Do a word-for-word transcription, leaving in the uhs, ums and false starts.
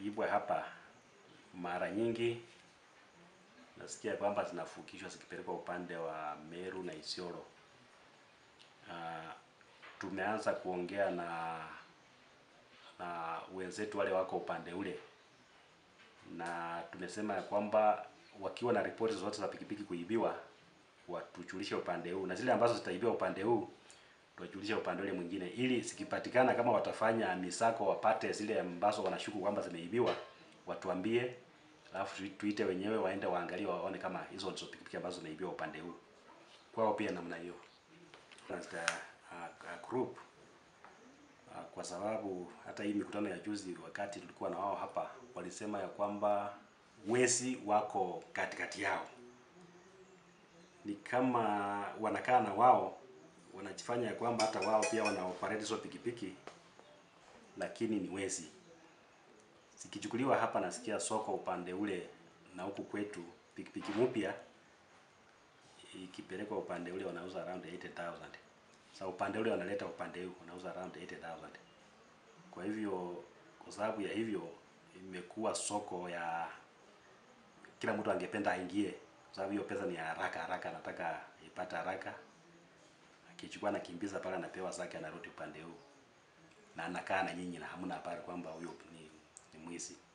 kuibwa hapa mara nyingi nasikia kwamba zinafukishwa zikipelekwa upande wa Meru na Isiolo. Uh, tumeanza kuongea na na wenzetu wale wako upande ule, na tumesema ya kwamba wakiwa na ripoti zote za pikipiki kuibiwa watujulishe upande huu, na zile ambazo zitaibiwa upande huu tuwajulishe upande ule mwingine, ili sikipatikana kama watafanya misako wapate zile ambazo wanashuku kwamba zimeibiwa, watuambie, alafu tuite wenyewe waende waangalie waone kama hizo ndizo pikipiki ambazo zimeibiwa upande huu. Kwao pia namna hiyo. As the uh, group uh, kwa sababu hata hii mikutano ya juzi wakati tulikuwa na wao hapa walisema ya kwamba wezi wako katikati yao. Ni kama wanakaa na wao wanajifanya ya kwamba hata wao pia wana operate hizo pikipiki, lakini ni wezi. Sikichukuliwa hapa nasikia soko upande ule na huku kwetu pikipiki mpya ikipelekwa upande ule wanauza around eighty thousand. Sasa upande ule wanaleta upande huu wanauza around eighty thousand. Kwa hivyo kwa sababu ya hivyo imekuwa soko ya kila mtu angependa aingie, kwa sababu hiyo pesa ni haraka haraka, anataka ipate haraka. Akichukua na kimbiza pale anapewa zake anarudi upande huu. Na anakaa na nyinyi na hamna habari kwamba huyo ni, ni mwizi.